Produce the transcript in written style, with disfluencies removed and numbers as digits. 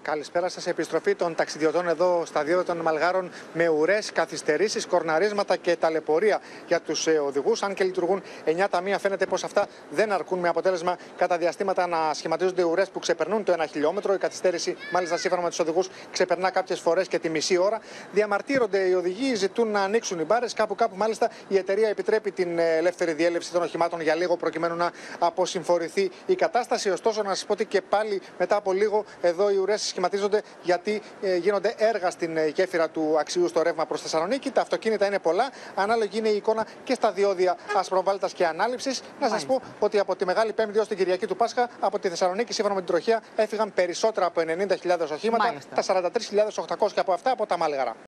Καλησπέρα σας. Επιστροφή των ταξιδιωτών εδώ στα δίωδα των Μαλγάρων με ουρές, καθυστερήσεις, κορναρίσματα και ταλαιπωρία για τους οδηγούς. Αν και λειτουργούν 9 ταμεία, φαίνεται πως αυτά δεν αρκούν, με αποτέλεσμα κατά διαστήματα να σχηματίζονται ουρές που ξεπερνούν το 1 χιλιόμετρο. Η καθυστέρηση, μάλιστα σύμφωνα με τους οδηγούς, ξεπερνά κάποιες φορές και τη μισή ώρα. Διαμαρτύρονται οι οδηγοί, ζητούν να ανοίξουν οι μπάρες. Κάπου μάλιστα η εταιρεία επιτρέπει την ελεύθερη διέλευση των οχημάτων για λίγο, προκειμένου να αποσυμφορηθεί η κατάσταση. Ωστόσο, να σας πω ότι και πάλι μετά από λίγο εδώ οι ουρές σχηματίζονται, γιατί γίνονται έργα στην γέφυρα του Αξιού στο ρεύμα προς Θεσσαλονίκη. Τα αυτοκίνητα είναι πολλά. Ανάλογη είναι η εικόνα και στα διόδια Ασπροβάλτας και Ανάληψης. Να σας πω ότι από τη Μεγάλη Πέμπτη ως την Κυριακή του Πάσχα, από τη Θεσσαλονίκη, σύμφωνα με την τροχέα, έφυγαν περισσότερα από 90.000 οχήματα, τα 43.800 από αυτά από τα Μάλγαρα.